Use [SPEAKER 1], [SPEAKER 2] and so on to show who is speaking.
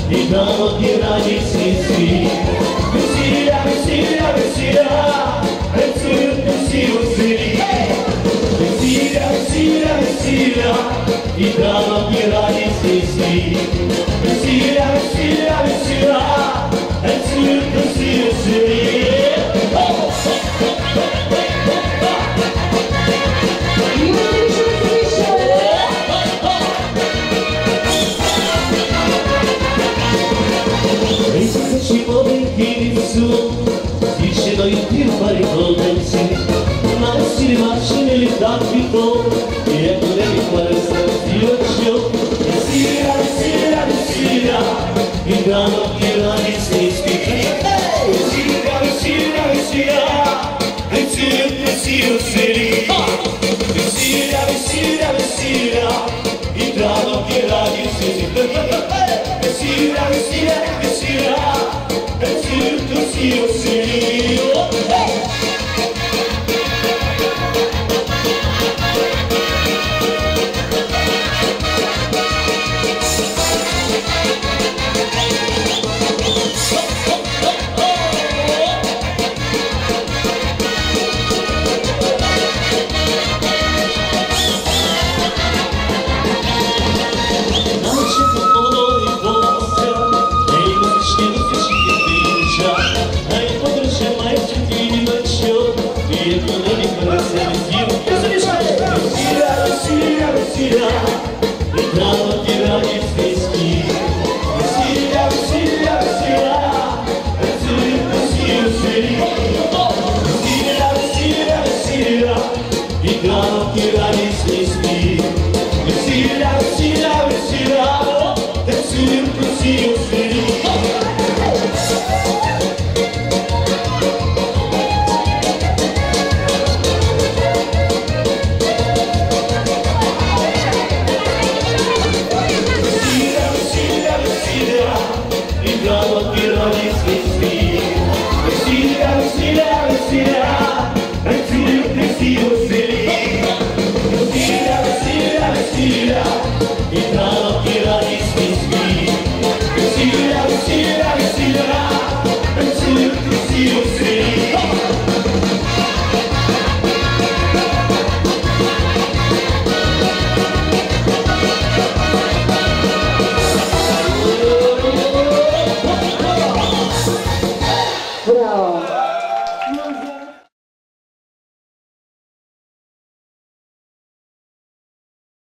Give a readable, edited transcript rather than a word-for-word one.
[SPEAKER 1] и дано ради свести. Веселья, веселья, веселья, танцуют красиво зрители. Веселья, веселья, веселья, и дано ради свести. Веселья, веселья, веселья, танцуют красиво зрители. Dice noi più fare condensi, ma non si rimarci nelle tappi con e non devi fare stazione. E sera, sera, sera, il grano che la disesti. E sera, sera, sera, e sera, sera, sera. E sera, sera, sera, il grano che la disesti. E sera, sera, sera. Io sei yeah.